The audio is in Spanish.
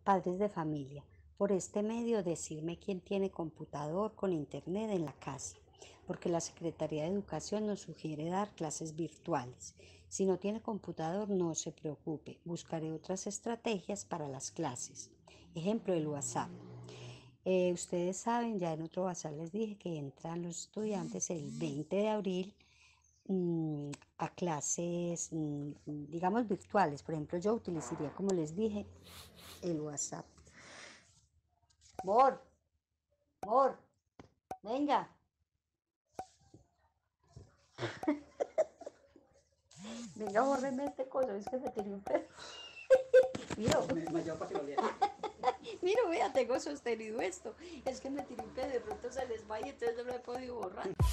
Padres de familia, por este medio decirme quién tiene computador con internet en la casa, porque la Secretaría de Educación nos sugiere dar clases virtuales. Si no tiene computador, no se preocupe, buscaré otras estrategias para las clases. Ejemplo, el WhatsApp. Ustedes saben, ya en otro WhatsApp les dije que entran los estudiantes el 20 de abril a clases, digamos, virtuales. Por ejemplo, yo utilizaría, como les dije, el WhatsApp. Mor, Mor, venga. Venga, bórreme este coso, es que me tiré un pedo. Mira, Me llevo para que lo lea. mira, vea, tengo sostenido esto. Es que me tiré un pedo, de pronto se les va y entonces no lo he podido borrar.